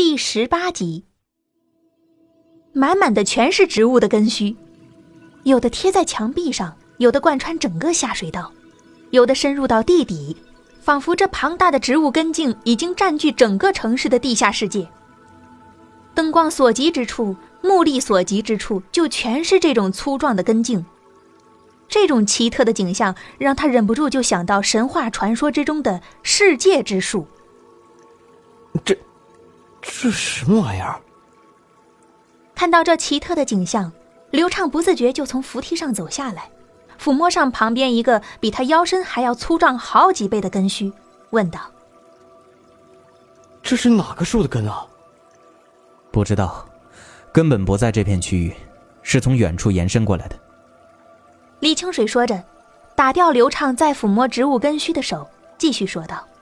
第18集。满满的全是植物的根须，有的贴在墙壁上，有的贯穿整个下水道，有的深入到地底，仿佛这庞大的植物根茎已经占据整个城市的地下世界。灯光所及之处，目力所及之处，就全是这种粗壮的根茎。这种奇特的景象让他忍不住就想到神话传说之中的世界之树。 这什么玩意儿？ 看到这奇特的景象，刘畅不自觉就从扶梯上走下来，抚摸上旁边一个比他腰身还要粗壮好几倍的根须，问道： 这是哪个树的根啊？ 不知道，根本不在这片区域，是从远处延伸过来的。 李清水说着，打掉刘畅在抚摸植物根须的手，继续说道：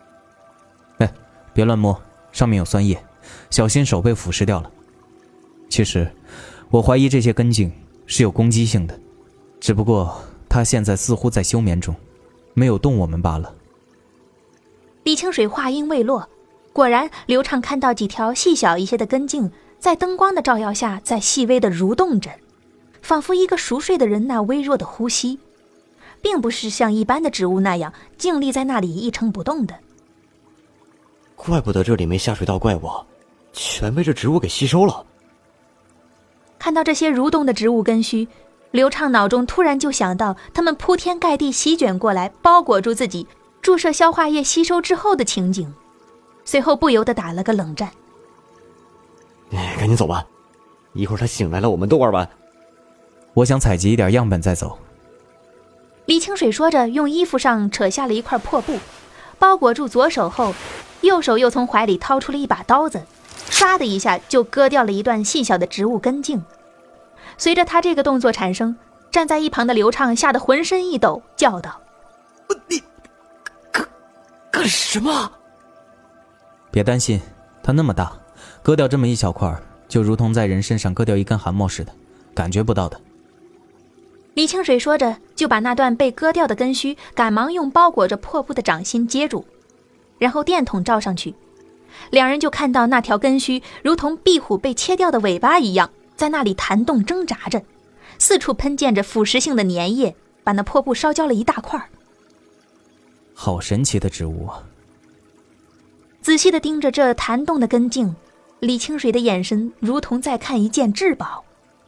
别乱摸，上面有酸液，小心手被腐蚀掉了。其实我怀疑这些根茎是有攻击性的，只不过它现在似乎在休眠中，没有动我们罢了。 李清水话音未落，果然刘畅看到几条细小一些的根茎在灯光的照耀下在细微的蠕动着，仿佛一个熟睡的人那微弱的呼吸，并不是像一般的植物那样静立在那里一成不动的。 怪不得这里没下水道怪物，全被这植物给吸收了。 看到这些蠕动的植物根须，刘畅脑中突然就想到它们铺天盖地席卷过来，包裹住自己，注射消化液吸收之后的情景，随后不由得打了个冷战。 赶紧走吧，一会儿他醒来了我们都玩完。 我想采集一点样本再走。 李清水说着，用衣服上扯下了一块破布，包裹住左手后，右手又从怀里掏出了一把刀子，唰的一下就割掉了一段细小的植物根茎。随着他这个动作产生，站在一旁的刘畅吓得浑身一抖，叫道： 你干什么？ 别担心，它那么大，割掉这么一小块，就如同在人身上割掉一根汗毛似的，感觉不到的。 李清水说着，就把那段被割掉的根须赶忙用包裹着破布的掌心接住，然后电筒照上去，两人就看到那条根须如同壁虎被切掉的尾巴一样，在那里弹动挣扎着，四处喷溅着腐蚀性的粘液，把那破布烧焦了一大块。 好神奇的植物啊！ 仔细地盯着这弹动的根茎，李清水的眼神如同在看一件至宝。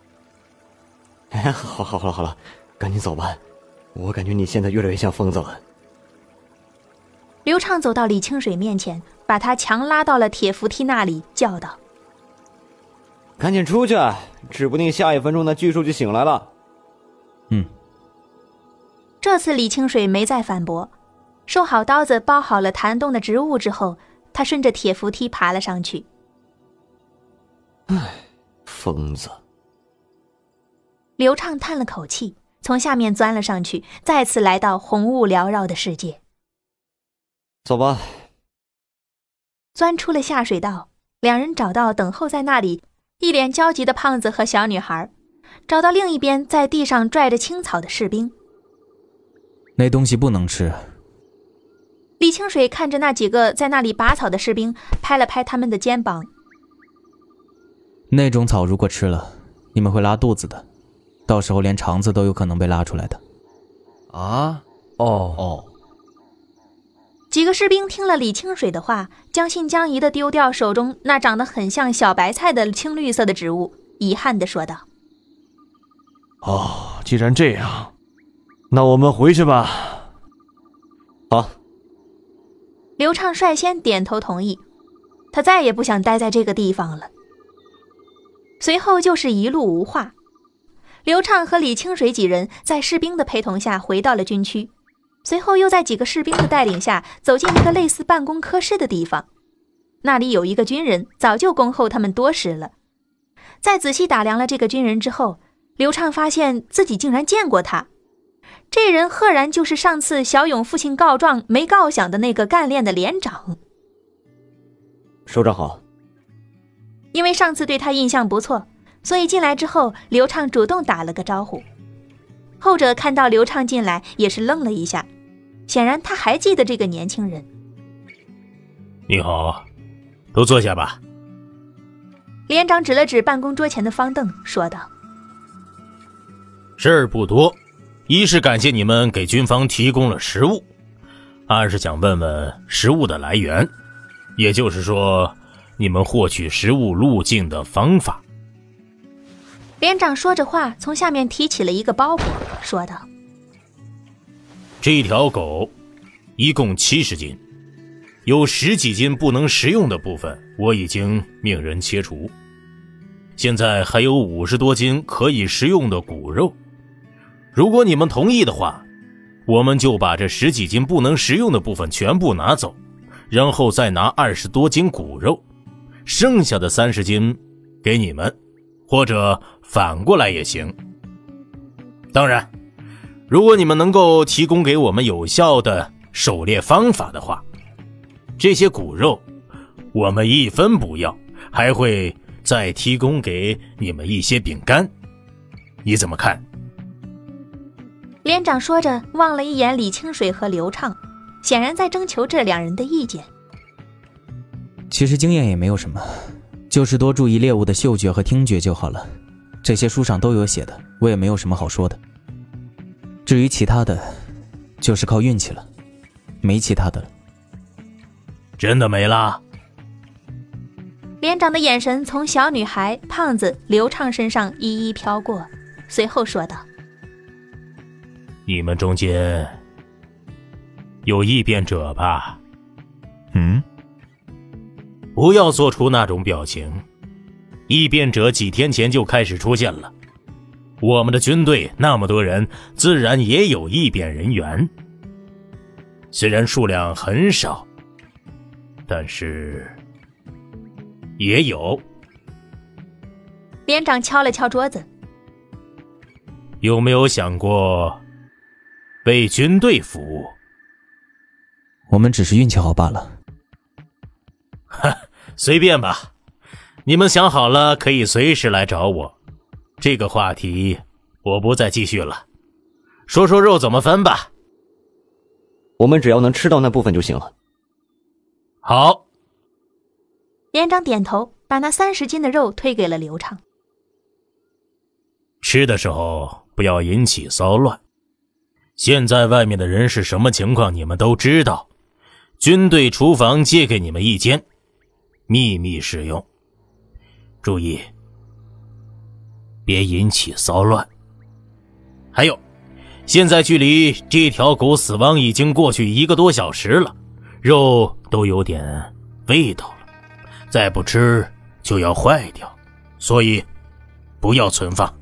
好了，赶紧走吧，我感觉你现在越来越像疯子了。 刘畅走到李清水面前，把他强拉到了铁扶梯那里，叫道： 赶紧出去，指不定下1分钟那巨树就醒来了。 这次李清水没再反驳，收好刀子，包好了弹动的植物之后，他顺着铁扶梯爬了上去。 疯子。 刘畅叹了口气，从下面钻了上去，再次来到红雾缭绕的世界。 走吧。 钻出了下水道，两人找到等候在那里一脸焦急的胖子和小女孩，找到另一边在地上拽着青草的士兵。 那东西不能吃。 李清水看着那几个在那里拔草的士兵，拍了拍他们的肩膀。 那种草如果吃了，你们会拉肚子的，到时候连肠子都有可能被拉出来的。 啊？ 几个士兵听了李清水的话，将信将疑地丢掉手中那长得很像小白菜的青绿色的植物，遗憾地说道： 既然这样，那我们回去吧。 好。 刘畅率先点头同意，他再也不想待在这个地方了。随后就是一路无话，刘畅和李清水几人在士兵的陪同下回到了军区，随后又在几个士兵的带领下走进一个类似办公科室的地方，那里有一个军人早就恭候他们多时了。在仔细打量了这个军人之后，刘畅发现自己竟然见过他，这人赫然就是上次小勇父亲告状没告响的那个干练的连长。 首长好。 因为上次对他印象不错，所以进来之后刘畅主动打了个招呼。后者看到刘畅进来也是愣了一下，显然他还记得这个年轻人。 你好，都坐下吧， 连长指了指办公桌前的方凳，说道： 事儿不多，一是感谢你们给军方提供了食物，二是想问问食物的来源，也就是说你们获取食物路径的方法。 连长说着话，从下面提起了一个包裹，说道： 这条狗一共70斤，有10几斤不能食用的部分我已经命人切除，现在还有50多斤可以食用的骨肉。如果你们同意的话，我们就把这10几斤不能食用的部分全部拿走，然后再拿20多斤骨肉，剩下的30斤给你们，或者反过来也行。当然，如果你们能够提供给我们有效的狩猎方法的话，这些骨肉我们1分不要，还会再提供给你们一些饼干，你怎么看？ 连长说着望了一眼李清水和刘畅，显然在征求这两人的意见。 其实经验也没有什么，就是多注意猎物的嗅觉和听觉就好了，这些书上都有写的，我也没有什么好说的。至于其他的，就是靠运气了，没其他的了。 真的没啦？ 连长的眼神从小女孩、胖子、刘畅身上一一飘过，随后说道： 你们中间有异变者吧？不要做出那种表情，异变者几天前就开始出现了，我们的军队那么多人，自然也有异变人员，虽然数量很少，但是也有。 连长敲了敲桌子： 有没有想过为军队服务？ 我们只是运气好罢了。 随便吧，你们想好了可以随时来找我。这个话题我不再继续了，说说肉怎么分吧。 我们只要能吃到那部分就行了。 好。 连长点头，把那30斤的肉推给了刘畅。 吃的时候不要引起骚乱，现在外面的人是什么情况你们都知道，军队厨房借给你们1间，秘密使用，注意别引起骚乱。还有，现在距离这条狗死亡已经过去1个多小时了，肉都有点味道了，再不吃就要坏掉，所以不要存放。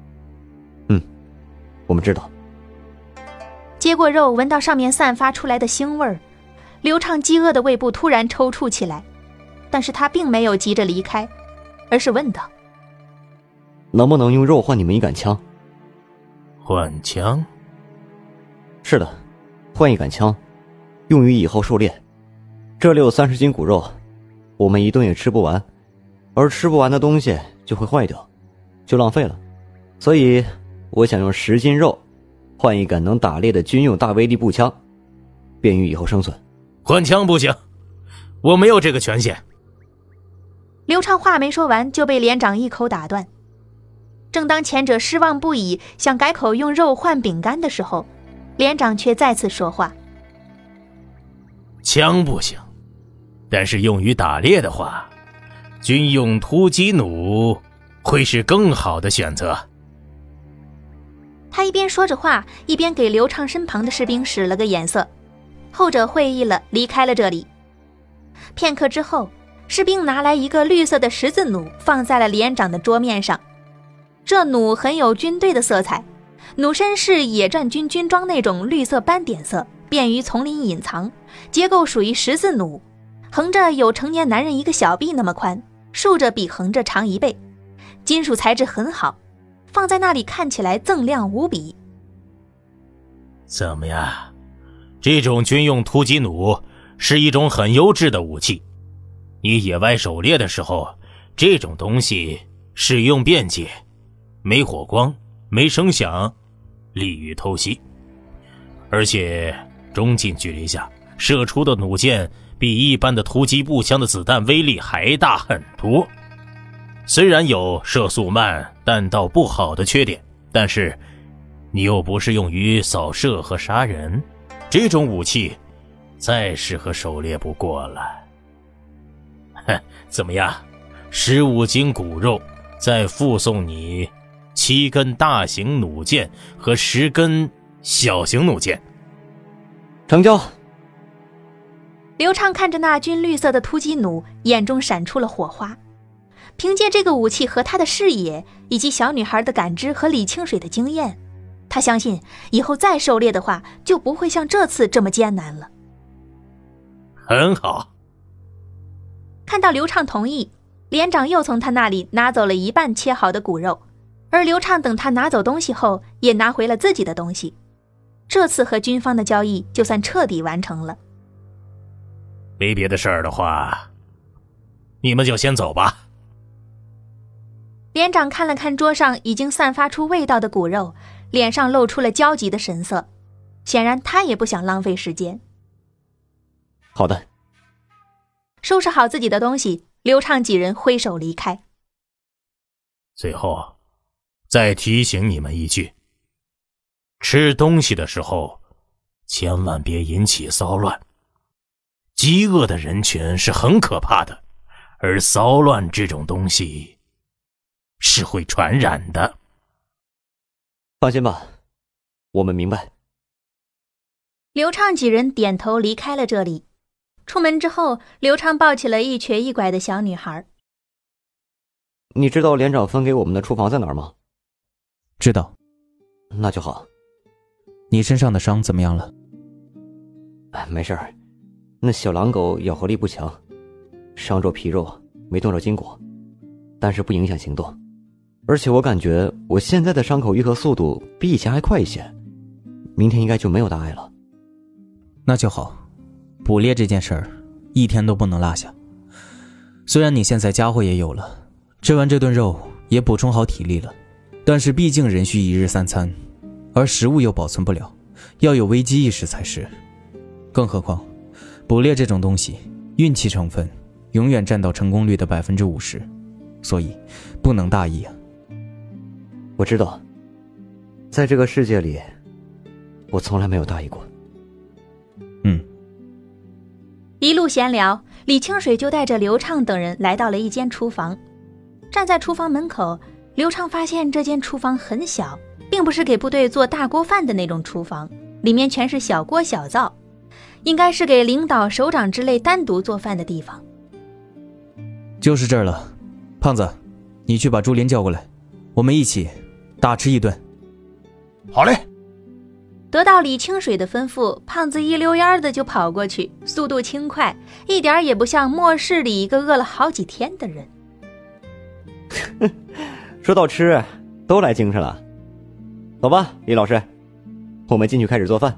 我们知道。 接过肉，闻到上面散发出来的腥味儿，刘畅饥饿的胃部突然抽搐起来，但是他并没有急着离开，而是问道： 能不能用肉换你们一杆枪？ 换枪？ 是的，换一杆枪，用于以后狩猎。这里有30斤骨肉，我们一顿也吃不完，而吃不完的东西就会坏掉，就浪费了。所以我想用10斤肉换一杆能打猎的军用大威力步枪，便于以后生存。 换枪不行，我没有这个权限。 刘畅话没说完就被连长一口打断。正当前者失望不已，想改口用肉换饼干的时候，连长却再次说话： 枪不行，但是用于打猎的话，军用突击弩会是更好的选择。 他一边说着话，一边给刘畅身旁的士兵使了个眼色，后者会意了，离开了这里。片刻之后，士兵拿来一个绿色的十字弩，放在了连长的桌面上。这弩很有军队的色彩，弩身是野战军军装那种绿色斑点色，便于丛林隐藏，结构属于十字弩，横着有成年男人一个小臂那么宽，竖着比横着长1倍，金属材质很好，放在那里看起来锃亮无比。 怎么样？这种军用突击弩是一种很优质的武器，你野外狩猎的时候，这种东西使用便捷，没火光，没声响，利于偷袭。而且中近距离下射出的弩箭比一般的突击步枪的子弹威力还大很多， 虽然有射速慢、弹道不好的缺点，但是你又不是用于扫射和杀人，这种武器再适合狩猎不过了。怎么样？15斤骨肉，再附送你7根大型弩箭和10根小型弩箭。 成交。 刘畅看着那军绿色的突击弩，眼中闪出了火花。凭借这个武器和他的视野，以及小女孩的感知和李清水的经验，他相信以后再狩猎的话，就不会像这次这么艰难了。 很好。 看到刘畅同意，连长又从他那里拿走了一半切好的骨肉，而刘畅等他拿走东西后，也拿回了自己的东西。这次和军方的交易就算彻底完成了。 没别的事儿的话，你们就先走吧。 连长看了看桌上已经散发出味道的骨肉，脸上露出了焦急的神色，显然他也不想浪费时间。 好的。 收拾好自己的东西，刘畅几人挥手离开。 最后再提醒你们一句，吃东西的时候千万别引起骚乱。饥饿的人群是很可怕的，而骚乱这种东西是会传染的。 放心吧，我们明白。 刘畅几人点头离开了这里。出门之后，刘畅抱起了一瘸一拐的小女孩。 你知道连长分给我们的厨房在哪儿吗？ 知道。 那就好。 你身上的伤怎么样了？ 没事儿，那小狼狗咬合力不强，伤着皮肉，没动着筋骨，但是不影响行动。而且我感觉我现在的伤口愈合速度比以前还快一些，明天应该就没有大碍了。 那就好。捕猎这件事儿一天都不能落下。虽然你现在家伙也有了，吃完这顿肉也补充好体力了，但是毕竟人需1日3餐，而食物又保存不了，要有危机意识才是。更何况捕猎这种东西运气成分永远占到成功率的50%，所以不能大意啊。 我知道，在这个世界里我从来没有大意过。 一路闲聊，李清水就带着刘畅等人来到了一间厨房。站在厨房门口，刘畅发现这间厨房很小，并不是给部队做大锅饭的那种厨房，里面全是小锅小灶，应该是给领导、首长之类单独做饭的地方。 就是这儿了。胖子，你去把朱林叫过来，我们一起大吃一顿。 好嘞。 得到李清水的吩咐，胖子一溜烟的就跑过去，速度轻快，一点也不像末世里一个饿了好几天的人。 说到吃，都来精神了。走吧，李老师，我们进去开始做饭。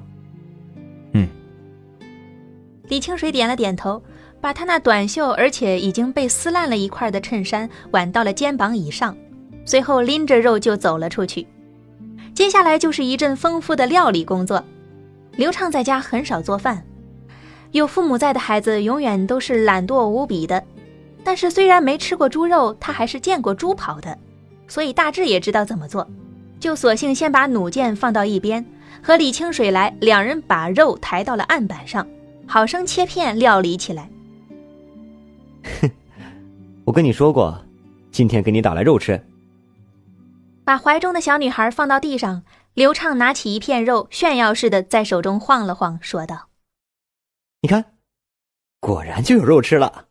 李清水点了点头，把他那短袖而且已经被撕烂了一块的衬衫挽到了肩膀以上，随后拎着肉就走了出去。接下来就是一阵丰富的料理工作。刘畅在家很少做饭，有父母在的孩子永远都是懒惰无比的，但是虽然没吃过猪肉，他还是见过猪跑的，所以大致也知道怎么做，就索性先把弩箭放到一边，和李清水来，两人把肉抬到了案板上，好生切片料理起来。 我跟你说过，今天给你打来肉吃。 把怀中的小女孩放到地上，刘畅拿起一片肉，炫耀似的在手中晃了晃，说道： 你看，果然就有肉吃了。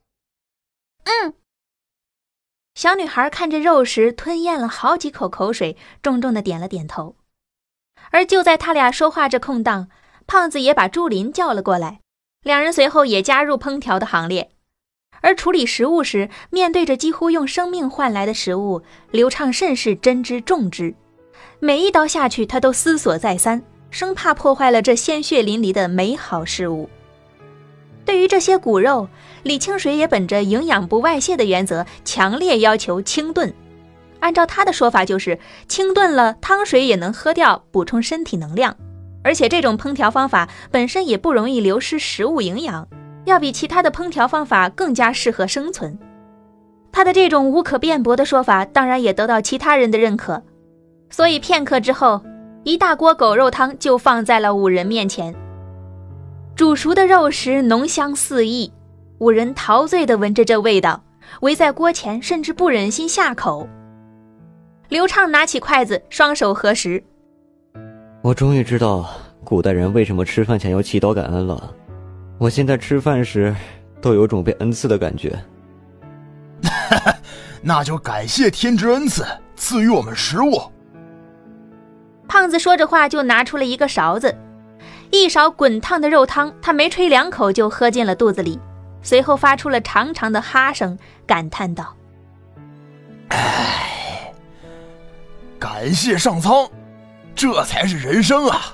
小女孩看着肉食，吞咽了好几口口水，重重的点了点头。而就在他俩说话这空档，胖子也把朱林叫了过来，两人随后也加入烹调的行列。而处理食物时，面对着几乎用生命换来的食物，刘畅甚是珍之重之，每一刀下去他都思索再三，生怕破坏了这鲜血淋漓的美好事物。对于这些骨肉，李清水也本着营养不外泄的原则，强烈要求清炖。按照他的说法，就是清炖了，汤水也能喝掉，补充身体能量。而且这种烹调方法本身也不容易流失食物营养，要比其他的烹调方法更加适合生存。他他的这种无可辩驳的说法当然也得到其他人的认可，所以片刻之后，一大锅狗肉汤就放在了5人面前。煮熟的肉食浓香四溢，5人陶醉地闻着这味道，围在锅前甚至不忍心下口。刘畅拿起筷子，双手合十。 我终于知道古代人为什么吃饭前要祈祷感恩了。我现在吃饭时都有种被恩赐的感觉。 那就感谢天之恩赐，赐予我们食物。 胖子说着话就拿出了一个勺子，一勺滚烫的肉汤，他没吹2口就喝进了肚子里，随后发出了长长的哈声，感叹道： 唉，感谢上苍，这才是人生啊！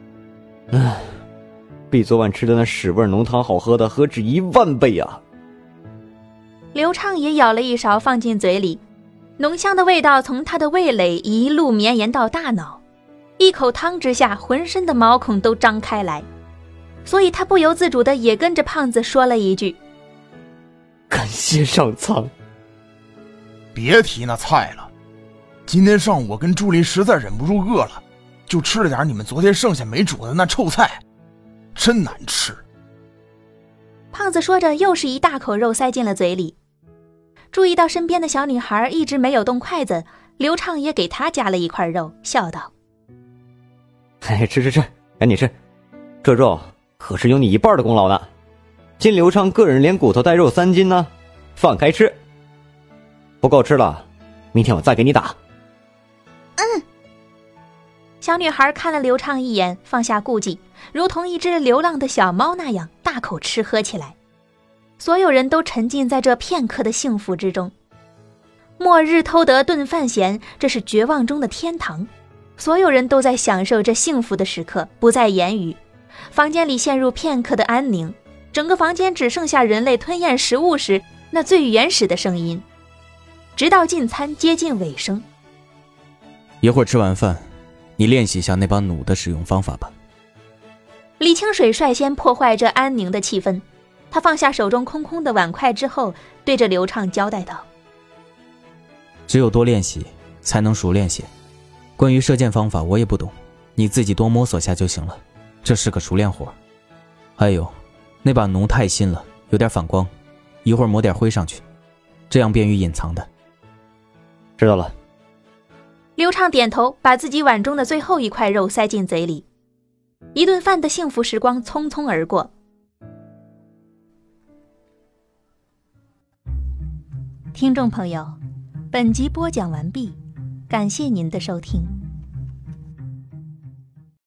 比昨晚吃的那屎味浓汤好喝的何止10000倍啊！ 刘畅也舀了一勺放进嘴里，浓香的味道从他的味蕾一路绵延到大脑，一口汤之下，浑身的毛孔都张开来，所以他不由自主地也跟着胖子说了一句： 感谢上苍。 别提那菜了，今天上午我跟朱莉实在忍不住饿了，就吃了点你们昨天剩下没煮的那臭菜，真难吃。 胖子说着又是一大口肉塞进了嘴里。注意到身边的小女孩一直没有动筷子，刘畅也给她夹了一块肉，笑道： 吃，赶紧吃，这肉可是有你1半的功劳呢。今刘畅个人连骨头带肉3斤呢，放开吃。不够吃了，明天我再给你打。 小女孩看了刘畅一眼，放下顾忌，如同一只流浪的小猫那样大口吃喝起来。所有人都沉浸在这片刻的幸福之中。末日偷得顿饭闲，这是绝望中的天堂。所有人都在享受这幸福的时刻，不再言语。房间里陷入片刻的安宁，整个房间只剩下人类吞咽食物时那最原始的声音。直到进餐接近尾声。 一会儿吃完饭，你练习一下那把弩的使用方法吧。 李清水率先破坏这安宁的气氛，他放下手中空空的碗筷之后，对着刘畅交代道： 只有多练习才能熟练些，关于射箭方法我也不懂，你自己多摸索下就行了，这是个熟练活。还有，那把弩太新了，有点反光，一会儿抹点灰上去，这样便于隐藏的。 知道了。 刘畅点头，把自己碗中的最后一块肉塞进嘴里。一顿饭的幸福时光匆匆而过。听众朋友，本集播讲完毕，感谢您的收听。